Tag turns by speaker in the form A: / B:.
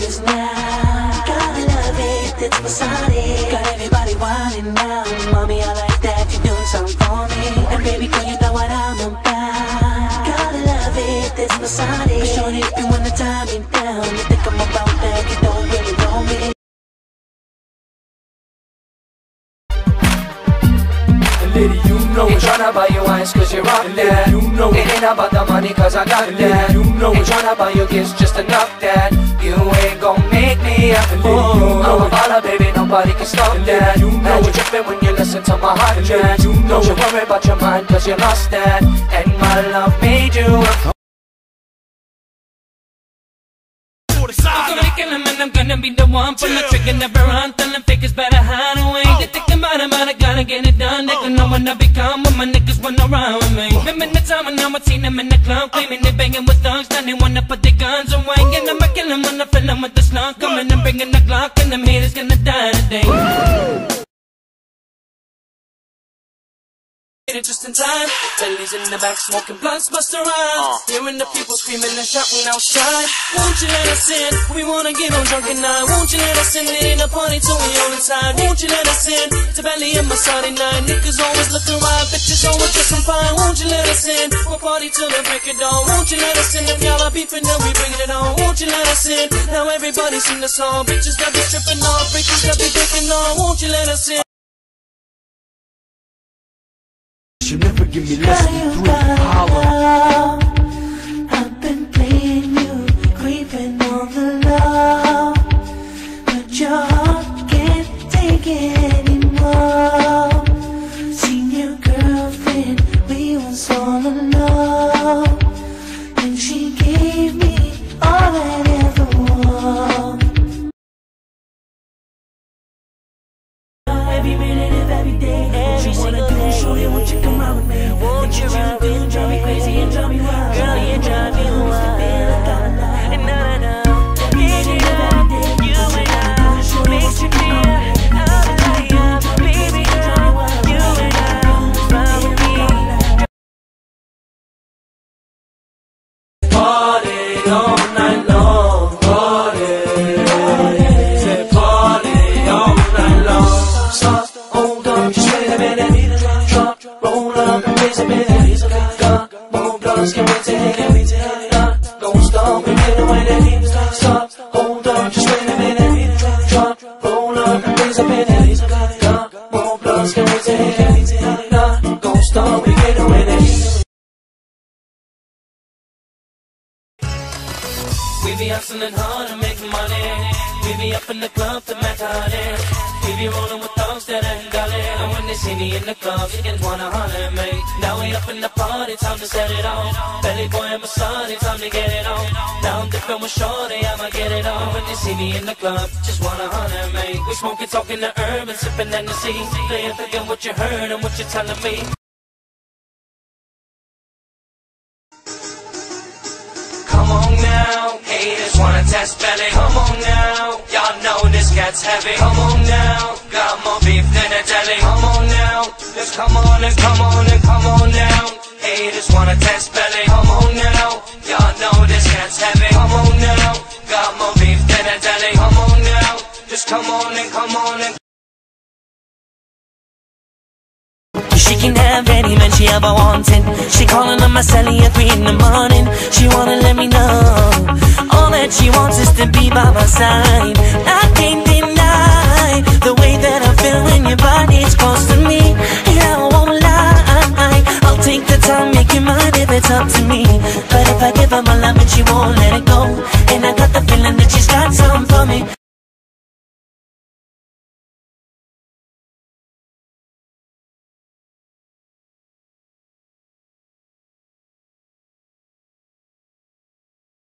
A: is now. Gotta love it, it's massari. Got everybody wildin' now. Mommy, I like that you're doing something for me. And baby girl, you know what I'm about. Gotta love it, it's massari. Shorty, if you wanna tie me down, you think I'm about that, you don't really know me.
B: Lady, you know I'm tryna buy you wines cause you're up there. You know it ain't about the money cause I got that. You know I'm tryna buy you gifts just enough that you ain't gon' make me a fool. I'm a baller, baby, nobody can stop that. You know you're tripping when you listen to my heart track. You know you worry about your mind cause you lost that. And my love made you a
C: I'm gonna kill him and I'm gonna be the one. Pull the trigger, never run. Tell them fakers better hide away. They thinking about it, but I gotta get it done. They don't know when I become when my niggas wanna run with me. Remember the time when I seen them in the club, claiming they banging with thugs. Now they wanna put their guns away. And I'ma kill them when I fill them with the slug. Coming and bringing the Glock, and them haters gonna die today. Just in time, Billy's in the back smoking blunts, bust around. Hearing the people screaming and shouting outside. Won't you let us in? We wanna get on drunk and night. Won't you let us in? It ain't a party till we all inside. Won't you let us in? To Belly and massari night. Niggas always looking right, bitches always dressing fine. Won't you let us in? We'll party till the break of dawn. Won't you let us in? If y'all are beefing, then we bring it on. Won't you let us in? Now everybody sing the song. Bitches that be stripping off, breakers that be breaking on. Won't you let us in?
B: You never give me less than 3 holler.
A: I've been playing you, creeping on the low, but your heart can't take it anymore. Seen your girlfriend, we was all alone, and she gave me all I ever want. Every minute of every day, every single day, show you what you come out with me. Won't you ride with me? Drive me crazy and drive me wild. Girl, you drive me wild. And na-na-na, get it up, you and I, makes you feel out of life. Baby girl, you and I, ride with me.
B: Party all night long, party. Say party all night long. Stop, hold on, just wait a minute. Drop, roll up and raise a minute. Got more blunts, can't wait to hit it. Don't stop and get away with it. Stop, hold on, just wait a minute. Drop, roll up and raise a minute. Got more blunts, can't wait to hit it. Don't stop and get away with it.
C: We be hustling hard to make money. We be up in the club to make honey. We be rolling with thugs that ain't got it. And when they see me in the club, chickens wanna holler at me. Now we up in the party, time to set it off. Belly boy and massari, time to get it on. Now I'm dipping with shorty, I'ma get it on. When they see me in the club, just wanna holler at me. We smoking, talking to urban, sipping Hennessy. Playing, thinking what you heard and what you're telling me. Come on now, haters wanna test belly. Come on now, y'all know this gets heavy. Come on now, got more beef than a deli. Come on now, just come on and come on and come on now. Haters wanna test belly. Come on now, y'all know this gets heavy. Come on now, got more beef than a deli. Come on now, just come on and come on and. She can have any man she ever wanted. She calling on my celly at 3 in the morning. She wanna let me know all that she wants is to be by my side. I can't deny the way that I feel when your body's close to me. Yeah, I won't lie, I'll take the time, make you mine if it's up to me. But if I give her my life,